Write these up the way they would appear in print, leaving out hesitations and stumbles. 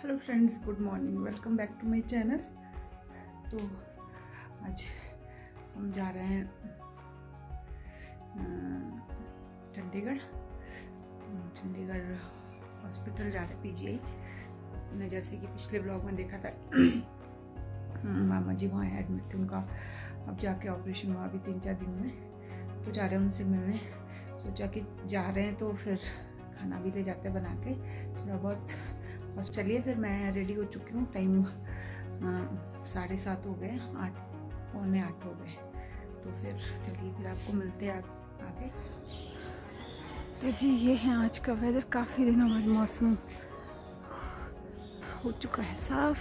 Hello friends, good morning, welcome back to my channel. तो आज हम जा रहे हैं चंडीगढ़ हॉस्पिटल जा रहे हैं, पीजीआई। ने जैसे कि पिछले ब्लॉग में देखा था मामा जी वहाँ एडमिट थे, उनका अब जाके ऑपरेशन हुआ अभी 3-4 दिन में। तो जा रहे हैं उनसे मिलने। सोचा कि जा रहे हैं तो फिर खाना भी ले जाते हैं बना के थोड़ा बहुत। बस चलिए, फिर मैं रेडी हो चुकी हूँ। टाइम 7:30 हो गए, 8:45 हो गए। तो फिर चलिए, फिर आपको मिलते हैं आगे। तो जी ये है आज का वेदर। काफ़ी दिनों बाद मौसम हो चुका है साफ।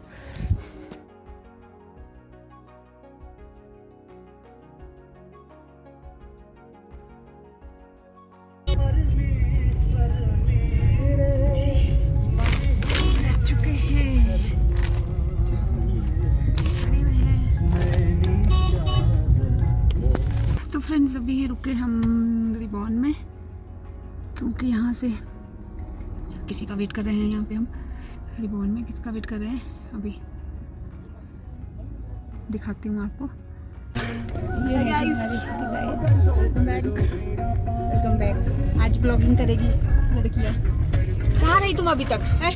फ्रेंड्स अभी रुके हम रिबॉन में, क्योंकि यहाँ से किसी का वेट कर रहे हैं। यहाँ पे हम रिबॉन में किसका वेट कर रहे हैं अभी दिखाती हूँ आपको। Welcome back. आज ब्लॉगिंग करेगी लड़कियाँ। कहाँ रही तुम अभी तक है?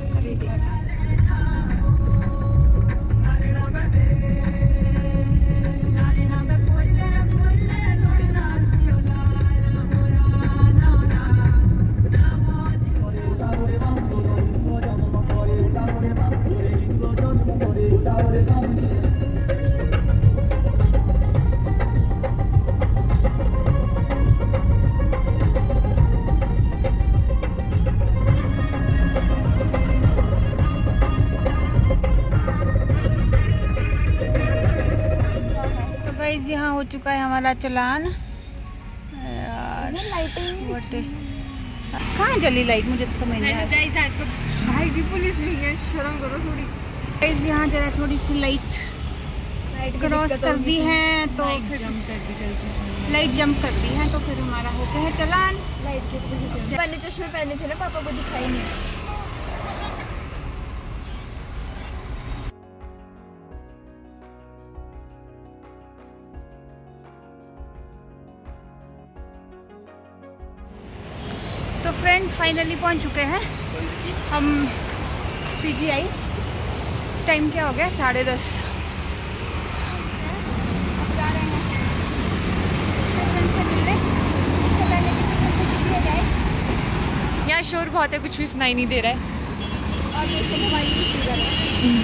यहाँ हो चुका है हमारा चालान। कहाँ जली लाइट, मुझे तो समझ नहीं आया। भाई भी पुलिस नहीं है, शर्म करो थोड़ी। गाइस यहाँ जरा थोड़ी सी लाइट क्रॉस कर दी है, तो फिर लाइट जंप कर दी है, तो फिर हमारा हो गया है चालान। मैंने चश्मे पहने थे ना, पापा को दिखाई नहीं। तो फ्रेंड्स फाइनली पहुंच चुके हैं हम पीजीआई। टाइम क्या हो गया? 10:30। अब जा रहे हैं पेशेंट से मिलने। इससे पहले कि पेशेंट से मिल जाए। यहाँ शोर बहुत है, कुछ भी सुनाई नहीं दे रहा है। और पेशेंट हमारी छुट्टी कर रहे हैं।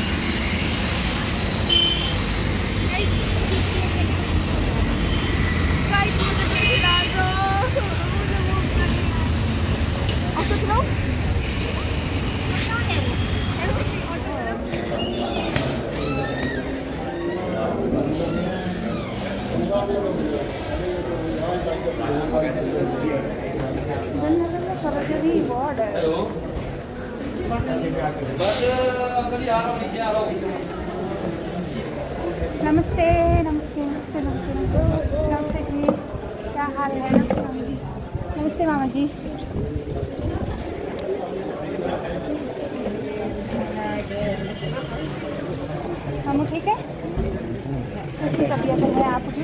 नमस्ते नमस्ते नमस्ते नमस्ते नमस्ते जी, क्या हाल है? नमस्ते मामा जी। नमस्ते मामा जी। मामू ठीक है? कैसी तबीयत है आपकी?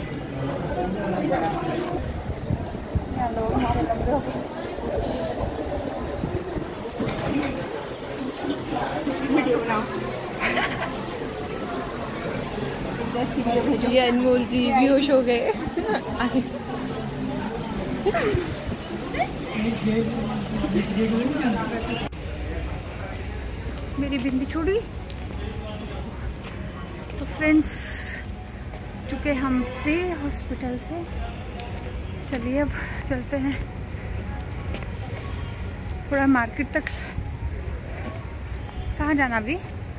हेलो, हमारे लंबे हो गए। इसकी वीडियो बनाओ। इसकी वीडियो भेजो। ये अनमोल जी बेहोश हो गए। मेरी बिंदी छूट गई। तो फ्रेंड्स चुके हम फ्री हॉस्पिटल से। चलिए अब चलते हैं थोड़ा मार्केट तक। कहाँ जाना अभी?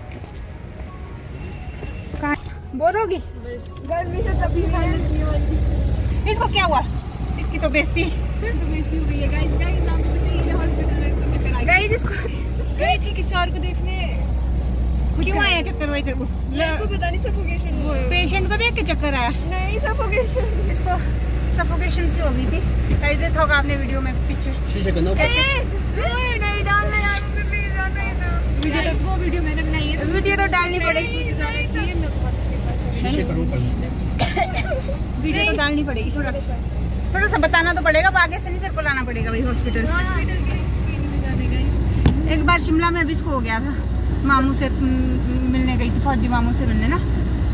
कहाँ बोर होगी? गर्मी से तभी हालत नहीं होती। इसको क्या हुआ? इसकी तो बेइज्जती हो गई है। गाइस आपको बताइए, हॉस्पिटल में इसको चक्कर आ गया। गाइस इसको गई थी किसी और को देखने। क्यों आया चक्कर? वही तेरे को पता नहीं, सफोकेशन हुआ। पेशेंट को देख के चक्कर आया? नहीं, सफोकेशन। इसको सफोकेशन से हो गई थी। गाइस देखा होगा आपने वीडियो में पीछे। शीशे को नहीं डालना यार, प्लीज। वो वीडियो मैंने बनाई है, वीडियो तो डालनी पड़ेगी, वीडियो तो डालनी पड़ेगी। थोड़ा सा बताना तो पड़ेगा, आगे से नहीं तेरे को लाना पड़ेगा भाई हॉस्पिटल। एक बार शिमला में भी इसको हो गया था, मामू से मिलने गई थी, फौजी मामू से मिलने ना,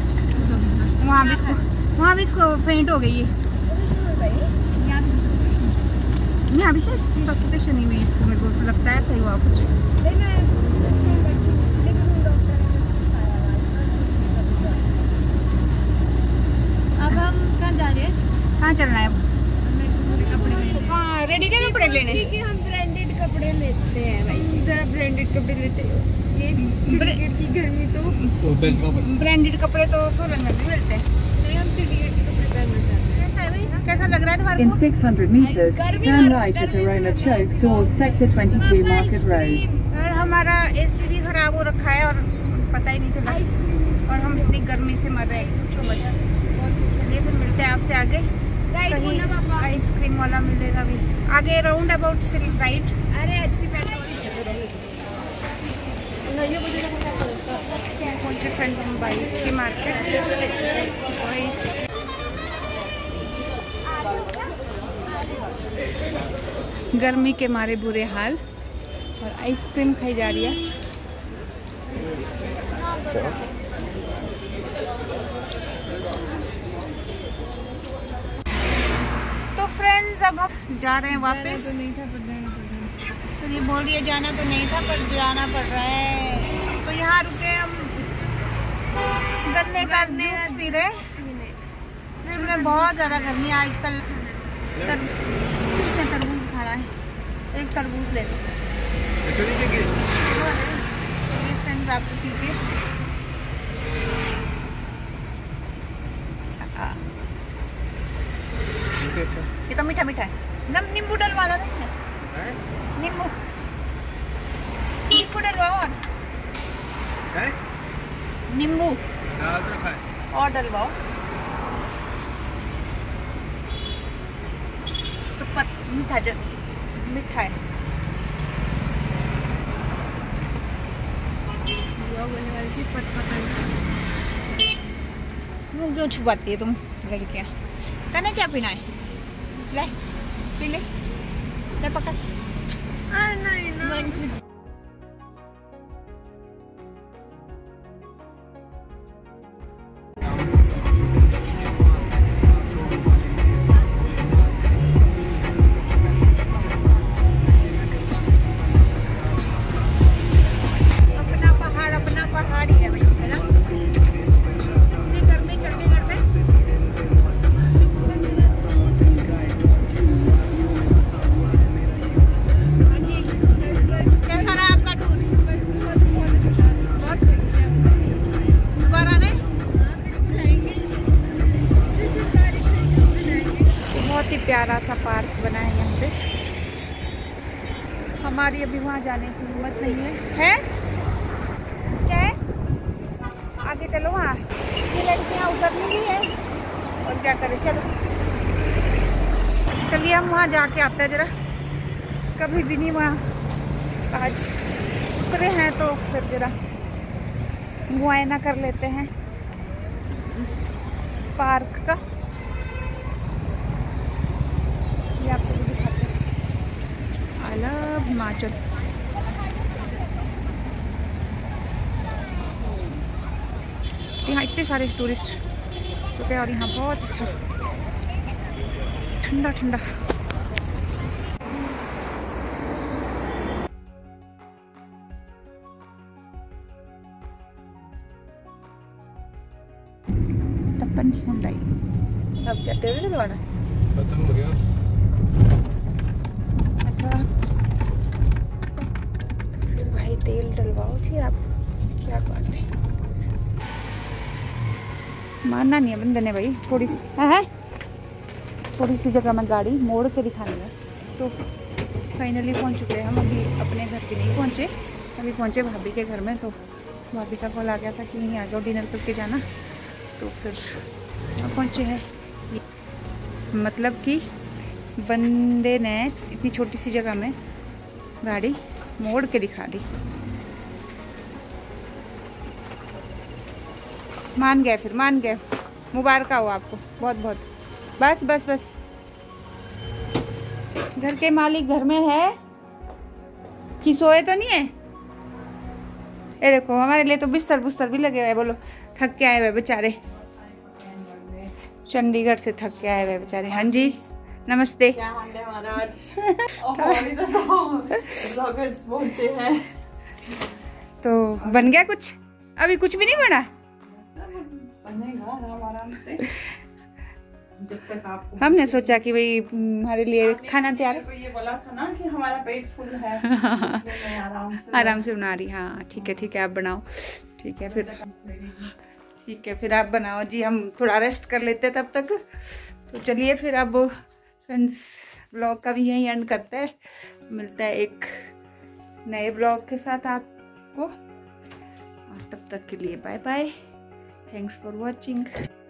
वहाँ भी इसको फेंट हो गई है। यहाँ भी शायद शनि में इसको, मेरे को लगता है सही हुआ कुछ। अब हम कहाँ जा रहे हैं? कहाँ चलना है? कपड़े रेडी के कपड़े लेने? हम ब्रांडेड कपड़े लेते हैं भाई, जरा ब्रांडेड कपड़े लेते हैं। ये ब्रांडेड की गर्मी तो ब्रांडेड कपड़े तो सोलन में भी मिलते हैं। नहीं, हम चंडीगढ़ के कपड़े पहनना चाहते हैं। कैसा है भाई, कैसा लग रहा है तुम्हारे को? In 600 meters, turn right at Aroma Choke towards Sector 22 Market Road. और हमारा एसी भी खराब हो रखा है और पता ही नहीं चला, और हम इतनी गर्मी से मर रहे हैं। चलिए फिर मिलते हैं आपसे आगे, कहीं आइसक्रीम वाला मिलेगा भी आगे, राउंड अबाउट से राइट। अरे आज की पेट्रोल की मार्केट। गर्मी के मारे बुरे हाल, और आइसक्रीम खाई जा रही है। तो फ्रेंड्स अब हम जा रहे हैं वापस। तो ये बोल रही है जाना तो नहीं था पर जाना पड़ रहा है, तो यहाँ रुके हम गन्ने का जूस पी रहे। इसमें बहुत ज़्यादा गर्मी है आजकल। तरबूज खा रहा है, एक तरबूज ले लो। फ्रेंड्स आपको कीजिए, ये तो मीठा मीठा है। नींबू डलवाना ना इसमें, नींबू डलवाओ और नींबू और डलवाओ तो मीठा है। मुँह क्यों छुपाती है तुम लड़कियाँ? कहना क्या पीना है? ले पी ले पकड़। नहीं। अपना पहाड़ ही है भाई, है ना? इतनी गर्मी चंडीगढ़ में। कैसा रहा आपका टूर? दोबारा नहीं? बहुत ही प्यारा सा पार्क बना है यहाँ पे। हमारी अभी वहाँ जाने की हिम्मत नहीं है? क्या है? आगे चलो, वहाँ ये लड़कियाँ उतरनी भी है और क्या करें। चलो चलिए हम वहाँ जाके आते हैं जरा, कभी भी नहीं वहाँ आज उतरे हैं तो फिर जरा मुआयना कर लेते हैं पार्क का। ये आपको भी दिखाते हैं। I love Himachal. यहाँ इतने सारे टूरिस्ट रुके और यहाँ बहुत अच्छा ठंडा ठंडा। तपन हुंडई अब क्या तेल डलवाना? खत्म हो गया। अच्छा फिर भाई तेल डलवाओ जी आप, क्या बात है। मानना नहीं है बंदे ने भाई, थोड़ी सी है, थोड़ी सी जगह में गाड़ी मोड़ के दिखानी है। तो फाइनली पहुंच चुके हैं हम। अभी अपने घर पे नहीं पहुंचे, अभी पहुंचे भाभी के घर में। तो भाभी का कॉल आ गया था कि नहीं आ जाओ डिनर करके जाना, तो फिर पहुंचे हैं। मतलब कि बंदे ने इतनी छोटी सी जगह में गाड़ी मोड़ के दिखा दी। मान गए, फिर मान गए। मुबारक हो आपको बहुत बहुत। बस बस बस, घर के मालिक घर में है कि सोए तो नहीं है? ये देखो हमारे लिए तो बिस्तर बुस्तर भी लगे हुए। बोलो थक के आए हुए बेचारे, चंडीगढ़ से थक के आए हुए बेचारे। हाँ जी नमस्ते। क्या हाल है महाराज? ब्लॉगर्स पहुंचे हैं। तो बन गया कुछ? अभी कुछ भी नहीं बना? बनेगा आराम से, जब तक आपको। हमने सोचा कि भाई हमारे लिए खाना तैयार। ये बोला था ना कि हमारा पेट फुल है, इसलिए मैं आराम से बना रही। हाँ ठीक है आप बनाओ। ठीक है फिर आप बनाओ जी, हम थोड़ा रेस्ट कर लेते हैं तब तक। तो चलिए फिर अब फ्रेंड्स ब्लॉग का भी यहीं एंड करते हैं। मिलता है एक नए ब्लॉग के साथ आपको, और तब तक के लिए bye bye. Thanks for watching.